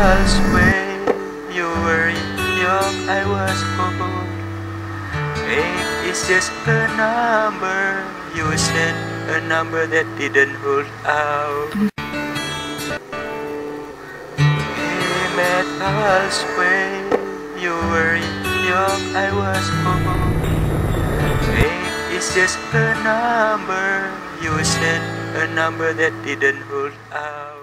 us when you were young, I was old. Eight is just a number, you said, a number that didn't hold out. We met us when you were young, I was old. Eight is just a number, you said, a number that didn't hold out.